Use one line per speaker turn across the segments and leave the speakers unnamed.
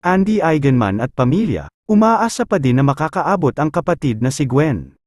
Andy Eigenman at pamilya, umaasa pa din na makakaabot ang kapatid na si Gwen.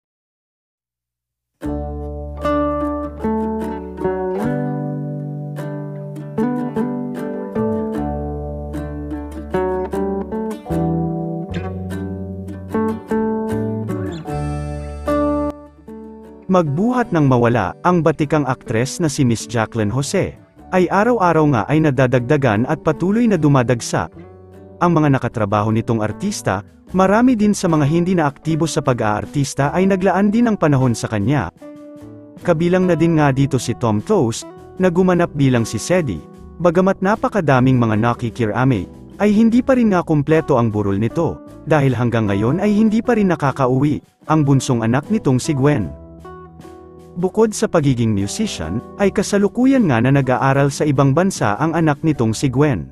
Magbuhat ng mawala, ang batikang aktres na si Miss Jacqueline Jose, ay araw-araw nga ay nadadagdagan at patuloy na dumadagsa. Ang mga nakatrabaho nitong artista, marami din sa mga hindi na aktibo sa pag-aartista ay naglaan din ng panahon sa kanya. Kabilang na din nga dito si Tom Cruise, na gumanap bilang si Sedi. Bagamat napakadaming mga nakikirame, ay hindi pa rin nga kumpleto ang burol nito, dahil hanggang ngayon ay hindi pa rin nakakauwi, ang bunsong anak nitong si Gwen. Bukod sa pagiging musician, ay kasalukuyan nga na nag-aaral sa ibang bansa ang anak nitong si Gwen.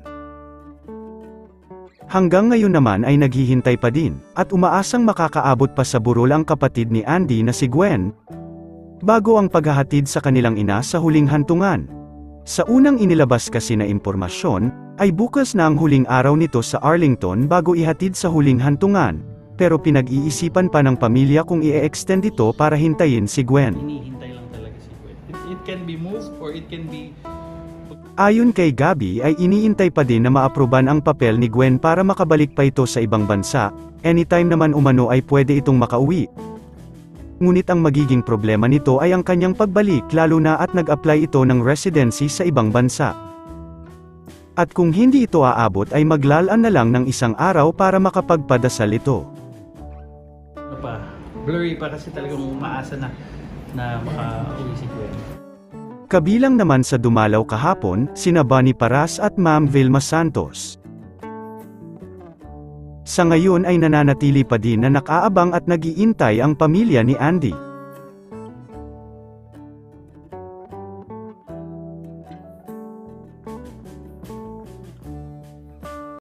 Hanggang ngayon naman ay naghihintay pa din, at umaasang makakaabot pa sa burol ang kapatid ni Andy na si Gwen, bago ang paghahatid sa kanilang ina sa huling hantungan. Sa unang inilabas kasi na impormasyon, ay bukas na ang huling araw nito sa Arlington bago ihatid sa huling hantungan, pero pinag-iisipan pa ng pamilya kung i-extend ito para hintayin si Gwen.
Hinihintay lang talaga si Gwen. It can be moved or it can be...
Ayon kay Gabi ay iniintay pa din na maaproban ang papel ni Gwen para makabalik pa ito sa ibang bansa, anytime naman umano ay pwede itong makauwi. Ngunit ang magiging problema nito ay ang kanyang pagbalik lalo na at nag-apply ito ng residency sa ibang bansa. At kung hindi ito aabot ay maglalaan na lang ng isang araw para makapagpadasal ito.
Blurry pa kasi talagang umaasa na makauwi si Gwen.
Kabilang naman sa dumalaw kahapon, sina Bonnie Paras at Ma'am Vilma Santos. Sa ngayon ay nananatili pa din na nakaabang at nag-iintay ang pamilya ni Andy.